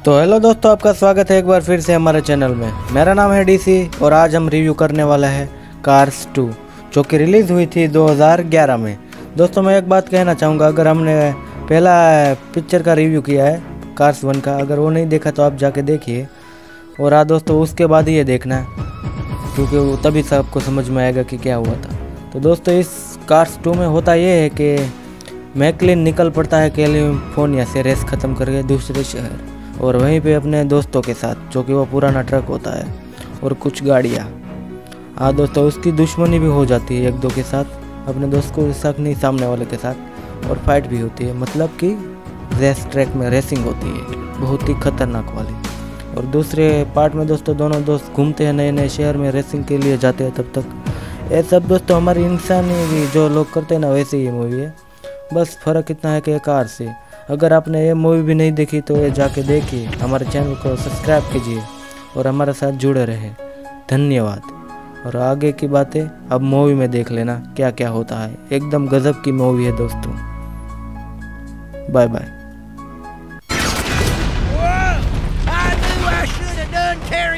तो हेलो दोस्तों, आपका स्वागत है एक बार फिर से हमारे चैनल में। मेरा नाम है डीसी और आज हम रिव्यू करने वाला है कार्स 2 जो कि रिलीज़ हुई थी 2011 में। दोस्तों मैं एक बात कहना चाहूँगा, अगर हमने पहला पिक्चर का रिव्यू किया है कार्स 1 का, अगर वो नहीं देखा तो आप जाके देखिए। और हाँ दोस्तों, उसके बाद ही ये देखना है क्योंकि वो तभी सबको समझ में आएगा कि क्या हुआ था। तो दोस्तों इस कार्स 2 में होता ये है कि मैकलिन निकल पड़ता है कैलिफोर्निया से रेस ख़त्म करके दूसरे शहर, और वहीं पे अपने दोस्तों के साथ, जो कि वो पुराना ट्रक होता है और कुछ गाड़ियाँ। हाँ दोस्तों, उसकी दुश्मनी भी हो जाती है एक दो के साथ, अपने दोस्त को शक नहीं सामने वाले के साथ, और फाइट भी होती है, मतलब कि रेस ट्रैक में रेसिंग होती है बहुत ही खतरनाक वाली। और दूसरे पार्ट में दोस्तों दोनों दोस्त घूमते हैं नए नए शहर में, रेसिंग के लिए जाते हैं। तब तक ये सब दोस्तों हमारी इंसानी जो लोग करते हैं ना, वैसे ही मूवी है। बस फ़र्क इतना है कि कार से। अगर आपने ये मूवी भी नहीं देखी तो ये जाके देखिए, हमारे चैनल को सब्सक्राइब कीजिए और हमारे साथ जुड़े रहे। धन्यवाद। और आगे की बातें अब मूवी में देख लेना क्या क्या होता है। एकदम गजब की मूवी है दोस्तों। Bye bye.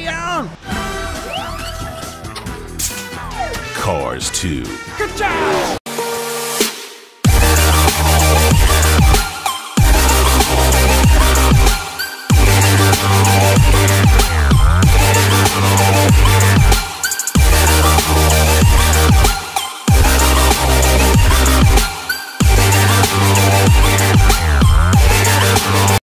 Cars 2. Good job!